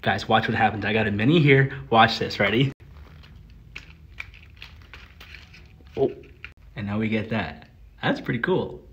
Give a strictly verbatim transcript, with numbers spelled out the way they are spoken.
Guys, watch what happens. I got a mini here. Watch this, ready? Oh, and now we get that. That's pretty cool.